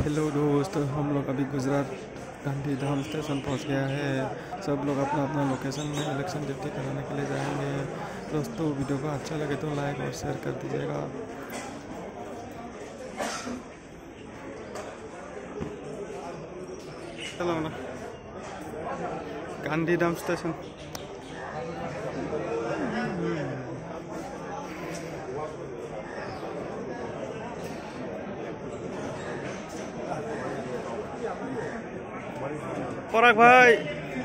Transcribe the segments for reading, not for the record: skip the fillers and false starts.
Hello दोस्त, हम लोग अभी गुजरात गांधीधाम स्टेशन पहुंच गया है। सब लोग अपना अपना लोकेशन में इलेक्शन ड्यूटी कराने के लिए जाएंगे। दोस्तों, वीडियो को अच्छा लगे तो लाइक और शेयर कर दीजिएगा। चलो ना, गांधीधाम स्टेशन। पराग भाई,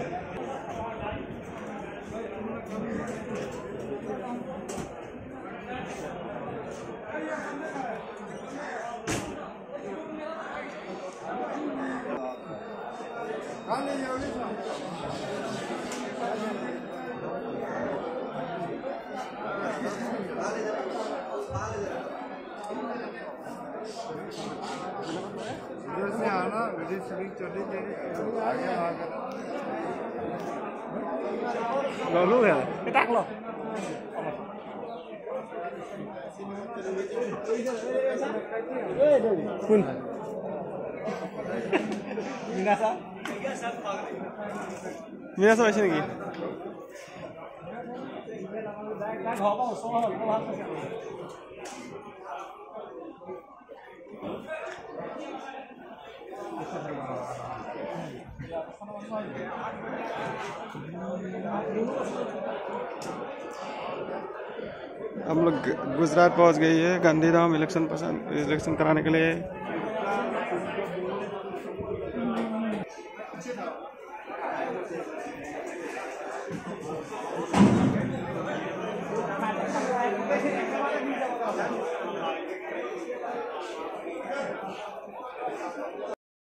इधर से आना, विदेश से चली आगे lo lu ya, kita lo. Pun. Minasa. Minasa macam ni. हम लोग गुजरात पहुंच गई है गांधीधाम इलेक्शन कराने के लिए।